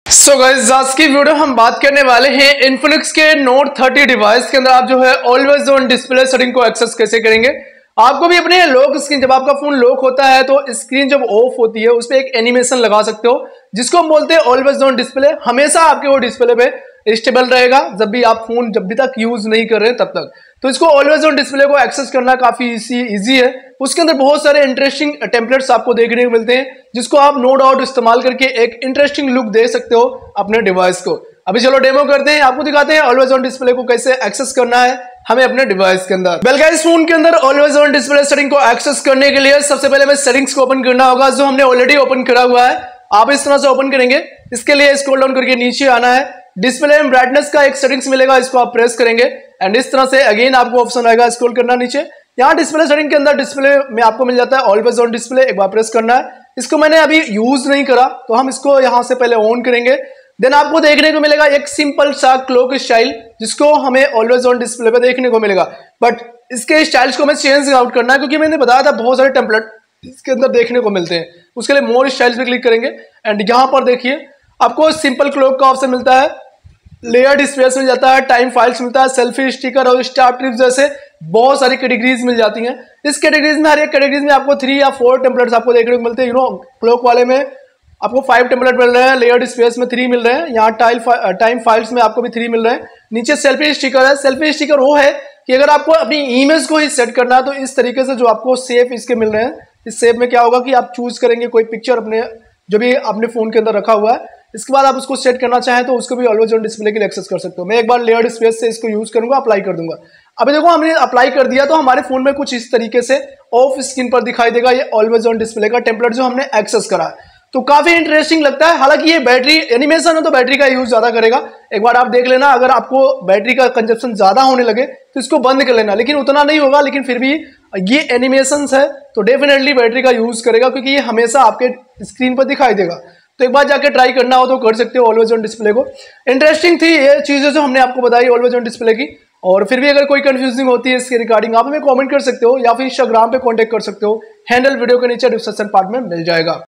So guys आज की video हम बात करने वाले हैं इन्फिनिक्स के नोट 30 डिवाइस के अंदर आप जो है ऑलवेज ऑन डिस्प्ले सेटिंग को एक्सेस कैसे करेंगे। आपको भी अपने लॉक स्क्रीन, जब आपका फोन लॉक होता है तो स्क्रीन जब ऑफ होती है उस पर एक एनिमेशन लगा सकते हो जिसको हम बोलते हैं ऑलवेज ऑन डिस्प्ले। हमेशा आपके वो डिस्प्ले पे स्टेबल रहेगा जब भी आप फोन जब भी तक यूज नहीं कर रहे तब तक। तो इसको ऑलवेज ऑन डिस्प्ले को एक्सेस करना काफी इजी है। उसके अंदर बहुत सारे इंटरेस्टिंग टेम्पलेट्स आपको देखने को मिलते हैं जिसको आप नो डाउट इस्तेमाल करके एक इंटरेस्टिंग लुक दे सकते हो अपने डिवाइस को। अभी चलो डेमो करते हैं, आपको दिखाते हैं ऑलवेज ऑन डिस्प्ले को कैसे एक्सेस करना है हमें अपने डिवाइस के अंदर। वेल गाइस, फोन के अंदर ऑलवेज ऑन डिस्प्ले सेटिंग को एक्सेस करने के लिए सबसे पहले हमें सेटिंग्स को ओपन करना होगा जो हमने ऑलरेडी ओपन करा हुआ है। आप इस तरह से ओपन करेंगे। इसके लिए स्क्रॉल डाउन करके नीचे आना है, डिस्प्ले एंड ब्राइटनेस का एक सेटिंग्स मिलेगा, इसको आप प्रेस करेंगे एंड इस तरह से अगेन आपको ऑप्शन आएगा स्क्रॉल करना नीचे। यहाँ डिस्प्ले सेटिंग के अंदर डिस्प्ले में आपको मिल जाता है ऑलवेज ऑन डिस्प्ले, एक बार प्रेस करना है। इसको मैंने अभी यूज नहीं करा तो हम इसको यहाँ से पहले ऑन करेंगे। देन आपको देखने को मिलेगा एक सिंपल सा क्लॉक स्टाइल जिसको हमें ऑलवेज ऑन डिस्प्ले पे देखने को मिलेगा। बट इसके स्टाइल्स को हमें चेंज आउट करना है क्योंकि मैंने बताया था बहुत सारे टेम्पलेट इसके अंदर देखने को मिलते हैं। उसके लिए मोर स्टाइल्स पे क्लिक करेंगे एंड यहाँ पर देखिए आपको सिंपल क्लॉक का ऑप्शन मिलता है, लेयर्ड स्पेस मिल जाता है, टाइम फाइल्स मिलता है, सेल्फी स्टिकर और स्टार ट्रिप्स जैसे बहुत सारी कैटेगरीज मिल जाती हैं। इस कैटेगरीज में हर एक कैटेगरीज में आपको 3 या 4 टेम्पलेट्स आपको देखने को मिलते हैं। क्लॉक वाले में आपको 5 टेम्पलेट मिल रहे हैं, लेयर्ड स्पेस में 3 मिल रहे हैं, यहाँ टाइम फाइल्स में आपको भी 3 मिल रहे हैं। नीचे सेल्फी स्टिकर है। सेल्फी स्टिकर वो है कि अगर आपको अपनी इमेज को ही सेट करना है तो इस तरीके से जो आपको सेव इसके मिल रहे हैं, इस सेव में क्या होगा कि आप चूज करेंगे कोई पिक्चर अपने जो भी अपने फोन के अंदर रखा हुआ है, इसके बाद आप उसको सेट करना चाहें तो उसको भी ऑलवेज ऑन डिस्प्ले के लिए एक्सेस कर सकते हो। मैं एक बार लेयर्ड स्पेस से इसको यूज करूंगा, अप्लाई कर दूंगा। अभी देखो हमने अप्लाई कर दिया तो हमारे फोन में कुछ इस तरीके से ऑफ स्क्रीन पर दिखाई देगा ये ऑलवेज ऑन डिस्प्ले का टेम्पलेट जो हमने एक्सेस करा है। तो काफी इंटरेस्टिंग लगता है। हालांकि ये बैटरी एनिमेशन है तो बैटरी का यूज ज्यादा करेगा, एक बार आप देख लेना। अगर आपको बैटरी का कंजप्शन ज्यादा होने लगे तो इसको बंद कर लेना, लेकिन उतना नहीं होगा। लेकिन फिर भी ये एनिमेशंस है तो डेफिनेटली बैटरी का यूज करेगा क्योंकि ये हमेशा आपके स्क्रीन पर दिखाई देगा। तो एक बार जाके ट्राई करना हो तो कर सकते हो ऑलवेज ऑन डिस्प्ले को। इंटरेस्टिंग थी ये चीजें जो हमने आपको बताई ऑलवेज ऑन डिस्प्ले की। और फिर भी अगर कोई कंफ्यूजिंग होती है इसके रिगार्डिंग आप हमें कमेंट कर सकते हो या फिर इंस्टाग्राम पे कांटेक्ट कर सकते हो। हैंडल वीडियो के नीचे डिस्क्रिप्शन पार्ट में मिल जाएगा।